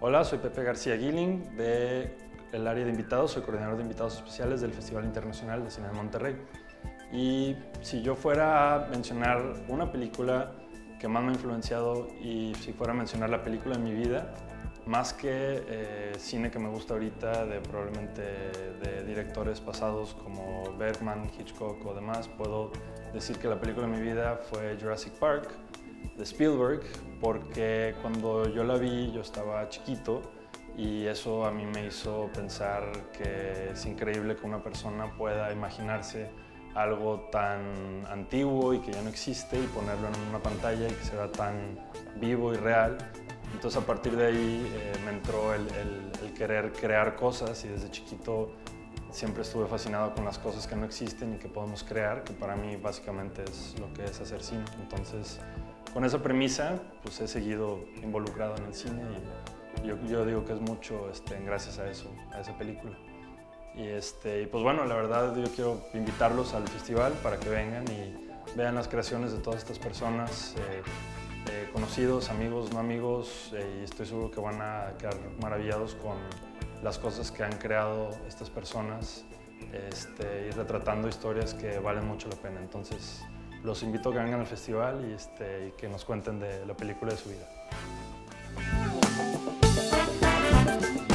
Hola, soy Pepe García Guiling del área de invitados, soy coordinador de invitados especiales del Festival Internacional de Cine de Monterrey. Y si yo fuera a mencionar una película que más me ha influenciado y si fuera a mencionar la película de mi vida, más que cine que me gusta ahorita, probablemente de directores pasados como Bergman, Hitchcock o demás, puedo decir que la película de mi vida fue Jurassic Park, de Spielberg, porque cuando yo la vi yo estaba chiquito y eso a mí me hizo pensar que es increíble que una persona pueda imaginarse algo tan antiguo y que ya no existe y ponerlo en una pantalla y que se vea tan vivo y real. Entonces a partir de ahí me entró el querer crear cosas y desde chiquito siempre estuve fascinado con las cosas que no existen y que podemos crear, que para mí básicamente es lo que es hacer cine. Entonces con esa premisa pues he seguido involucrado en el cine y yo digo que es mucho gracias a eso, a esa película. Y pues bueno, la verdad yo quiero invitarlos al festival para que vengan y vean las creaciones de todas estas personas, conocidos, amigos, no amigos, y estoy seguro que van a quedar maravillados con las cosas que han creado estas personas y retratando historias que valen mucho la pena. Entonces los invito a que vengan al festival y que nos cuenten de la película de su vida.